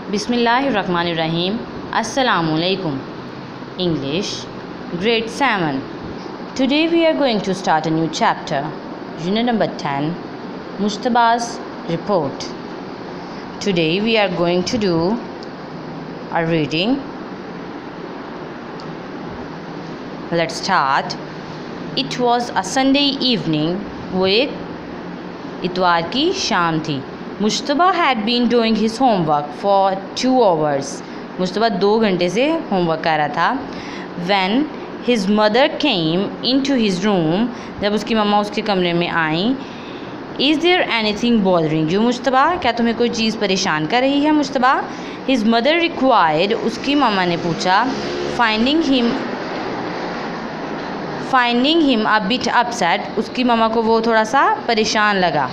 Bismillahirrahmanirrahim. Assalamualaikum. English, Grade 7. Today we are going to start a new chapter. Unit number 10, Mustaba's Report. Today we are going to do a reading. Let's start. It was a Sunday evening. वो एक इतवार की शाम थी. Mushtaba had been doing his homework for 2 hours. Mushtaba 2 घंटे से homework कर रहा था. When his mother came into his room, जब उसकी मम्मा उसके कमरे में आई. Is there anything bothering you Mushtaba, क्या तुम्हें कोई चीज़ परेशान कर रही है मुश्तबा. हिज मदर रिक्वायर्ड, उसकी मम्मा ने पूछा. Finding him a bit upset, उसकी मम्मा को वो थोड़ा सा परेशान लगा.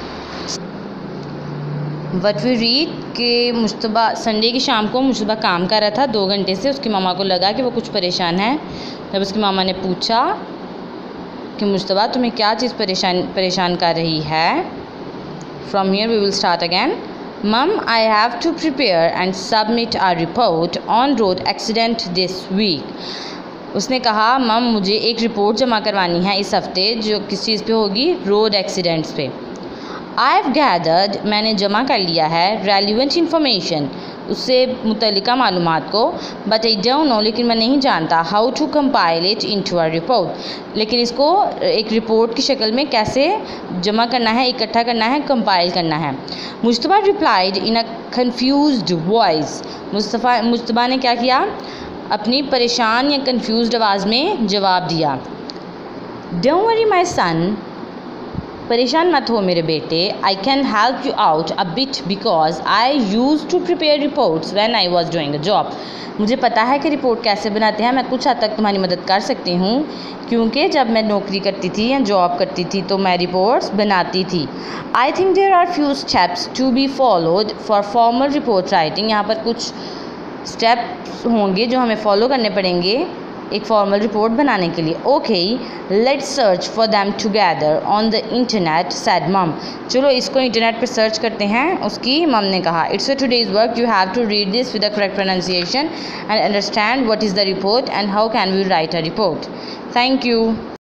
वट वी रीड कि मुश्तबा संडे की शाम को मुश्तबा काम कर रहा था 2 घंटे से. उसकी मामा को लगा कि वो कुछ परेशान है. जब उसकी मामा ने पूछा कि मुश्तबा तुम्हें क्या चीज़ परेशान कर रही है. From here we will start again. Mum, I have to prepare and submit a report on road accident this week. उसने कहा मम मुझे एक रिपोर्ट जमा करवानी है इस हफ्ते, जो किस चीज़ पे होगी, रोड एक्सीडेंट्स पे. आई हैव गैदर्ड, मैंने जमा कर लिया है, रेलिवेंट इन्फॉर्मेशन, उससे मुतल्लिका मालूमात को. बट आई डोंट नो, लेकिन मैं नहीं जानता, how to compile it into a report, लेकिन इसको एक रिपोर्ट की शक्ल में कैसे जमा करना है, इकट्ठा करना है, कंपाइल करना है. Mushtaba replied in a confused voice. Mushtaba ने क्या किया, अपनी परेशान या कन्फ्यूज्ड आवाज़ में जवाब दिया. डोंट वरी माई सन, परेशान मत हो मेरे बेटे. I can help you out a bit because I use to prepare reports when I was doing a job. मुझे पता है कि रिपोर्ट कैसे बनाते हैं, मैं कुछ हद तक तुम्हारी मदद कर सकती हूँ, क्योंकि जब मैं नौकरी करती थी या जॉब करती थी तो मैं रिपोर्ट्स बनाती थी. I think there are few steps to be followed for formal report writing. यहाँ पर कुछ स्टेप्स होंगे जो हमें फॉलो करने पड़ेंगे एक फॉर्मल रिपोर्ट बनाने के लिए. Okay, let's search for them together on the internet said mum. चलो इसको इंटरनेट पर सर्च करते हैं, उसकी मम ने कहा. It's a today's work, you have to read this with the correct pronunciation and understand what is the report and how can we write a report. Thank you.